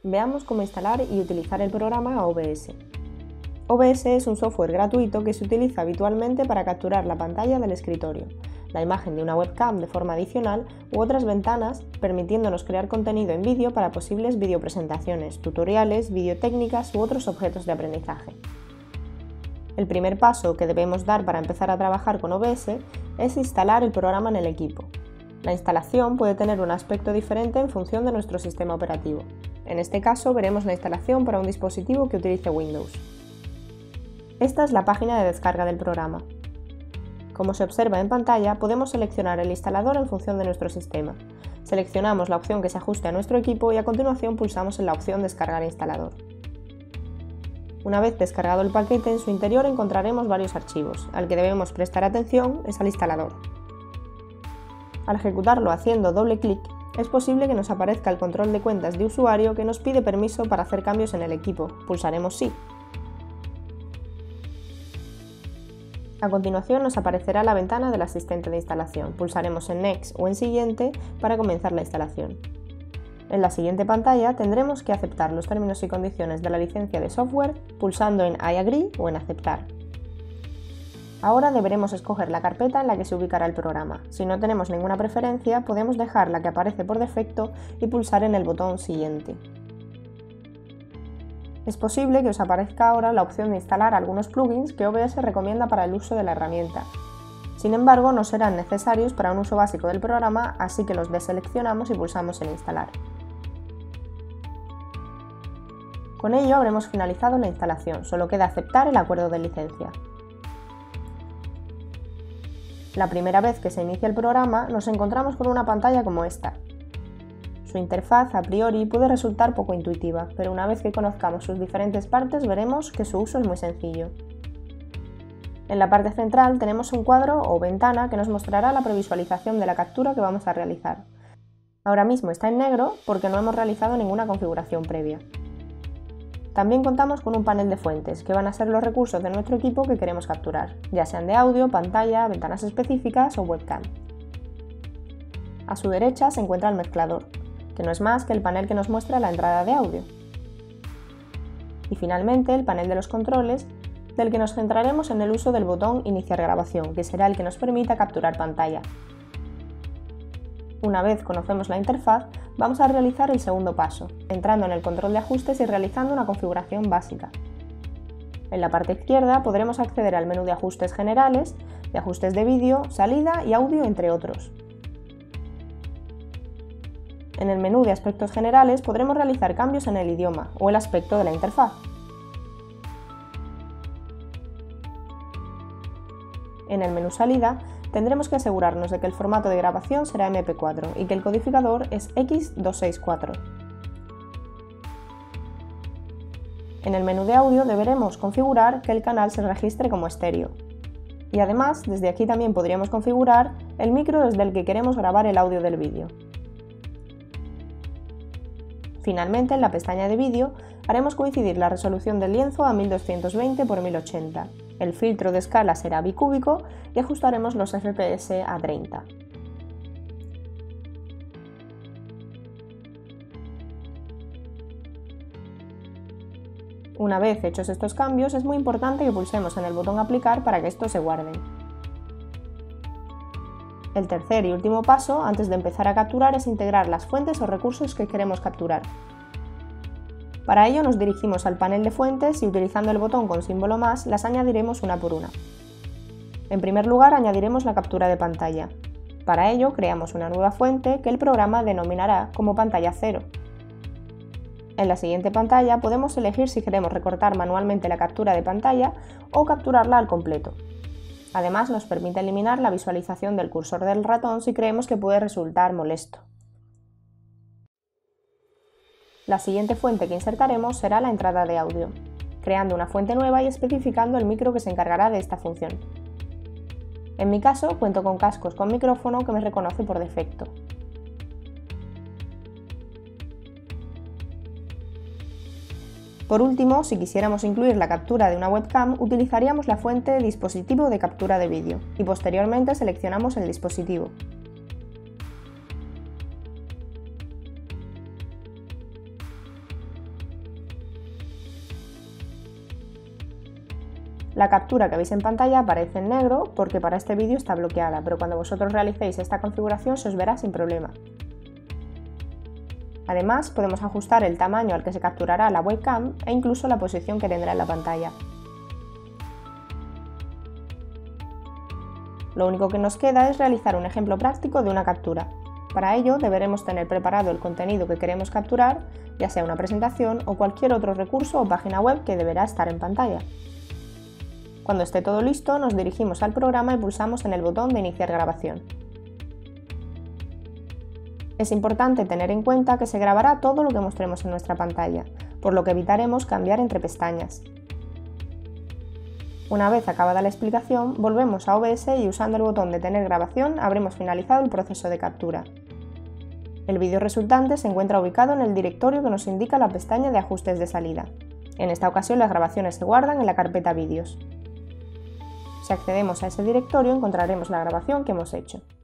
Veamos cómo instalar y utilizar el programa OBS. OBS es un software gratuito que se utiliza habitualmente para capturar la pantalla del escritorio, la imagen de una webcam de forma adicional u otras ventanas, permitiéndonos crear contenido en vídeo para posibles videopresentaciones, tutoriales, videotécnicas u otros objetos de aprendizaje. El primer paso que debemos dar para empezar a trabajar con OBS es instalar el programa en el equipo. La instalación puede tener un aspecto diferente en función de nuestro sistema operativo. En este caso veremos la instalación para un dispositivo que utilice Windows. Esta es la página de descarga del programa. Como se observa en pantalla, podemos seleccionar el instalador en función de nuestro sistema. Seleccionamos la opción que se ajuste a nuestro equipo y a continuación pulsamos en la opción Descargar instalador. Una vez descargado el paquete, en su interior encontraremos varios archivos. Al que debemos prestar atención es al instalador. Al ejecutarlo haciendo doble clic, es posible que nos aparezca el control de cuentas de usuario que nos pide permiso para hacer cambios en el equipo. Pulsaremos Sí. A continuación nos aparecerá la ventana del asistente de instalación. Pulsaremos en Next o en Siguiente para comenzar la instalación. En la siguiente pantalla tendremos que aceptar los términos y condiciones de la licencia de software pulsando en I agree o en Aceptar. Ahora deberemos escoger la carpeta en la que se ubicará el programa. Si no tenemos ninguna preferencia, podemos dejar la que aparece por defecto y pulsar en el botón Siguiente. Es posible que os aparezca ahora la opción de instalar algunos plugins que OBS recomienda para el uso de la herramienta. Sin embargo, no serán necesarios para un uso básico del programa, así que los deseleccionamos y pulsamos en Instalar. Con ello habremos finalizado la instalación, solo queda aceptar el acuerdo de licencia. La primera vez que se inicia el programa nos encontramos con una pantalla como esta. Su interfaz a priori puede resultar poco intuitiva, pero una vez que conozcamos sus diferentes partes veremos que su uso es muy sencillo. En la parte central tenemos un cuadro o ventana que nos mostrará la previsualización de la captura que vamos a realizar. Ahora mismo está en negro porque no hemos realizado ninguna configuración previa. También contamos con un panel de fuentes, que van a ser los recursos de nuestro equipo que queremos capturar, ya sean de audio, pantalla, ventanas específicas o webcam. A su derecha se encuentra el mezclador, que no es más que el panel que nos muestra la entrada de audio. Y finalmente el panel de los controles, del que nos centraremos en el uso del botón Iniciar grabación, que será el que nos permita capturar pantalla. Una vez conocemos la interfaz, vamos a realizar el segundo paso, entrando en el control de ajustes y realizando una configuración básica. En la parte izquierda podremos acceder al menú de ajustes generales, de ajustes de vídeo, salida y audio, entre otros. En el menú de aspectos generales podremos realizar cambios en el idioma o el aspecto de la interfaz. En el menú salida tendremos que asegurarnos de que el formato de grabación será MP4 y que el codificador es X264. En el menú de audio deberemos configurar que el canal se registre como estéreo. Y además, desde aquí también podríamos configurar el micro desde el que queremos grabar el audio del vídeo. Finalmente, en la pestaña de vídeo, haremos coincidir la resolución del lienzo a 1220 x 1080. El filtro de escala será bicúbico y ajustaremos los FPS a 30. Una vez hechos estos cambios, es muy importante que pulsemos en el botón Aplicar para que estos se guarden. El tercer y último paso, antes de empezar a capturar, es integrar las fuentes o recursos que queremos capturar. Para ello nos dirigimos al panel de fuentes y utilizando el botón con símbolo más, las añadiremos una por una. En primer lugar, añadiremos la captura de pantalla. Para ello, creamos una nueva fuente que el programa denominará como pantalla 0. En la siguiente pantalla podemos elegir si queremos recortar manualmente la captura de pantalla o capturarla al completo. Además, nos permite eliminar la visualización del cursor del ratón si creemos que puede resultar molesto. La siguiente fuente que insertaremos será la entrada de audio, creando una fuente nueva y especificando el micro que se encargará de esta función. En mi caso, cuento con cascos con micrófono que me reconoce por defecto. Por último, si quisiéramos incluir la captura de una webcam, utilizaríamos la fuente Dispositivo de captura de vídeo y posteriormente seleccionamos el dispositivo. La captura que veis en pantalla aparece en negro porque para este vídeo está bloqueada, pero cuando vosotros realicéis esta configuración se os verá sin problema. Además, podemos ajustar el tamaño al que se capturará la webcam e incluso la posición que tendrá en la pantalla. Lo único que nos queda es realizar un ejemplo práctico de una captura. Para ello deberemos tener preparado el contenido que queremos capturar, ya sea una presentación o cualquier otro recurso o página web que deberá estar en pantalla. Cuando esté todo listo, nos dirigimos al programa y pulsamos en el botón de iniciar grabación. Es importante tener en cuenta que se grabará todo lo que mostremos en nuestra pantalla, por lo que evitaremos cambiar entre pestañas. Una vez acabada la explicación, volvemos a OBS y usando el botón de Tener grabación habremos finalizado el proceso de captura. El vídeo resultante se encuentra ubicado en el directorio que nos indica la pestaña de ajustes de salida. En esta ocasión las grabaciones se guardan en la carpeta Vídeos. Si accedemos a ese directorio encontraremos la grabación que hemos hecho.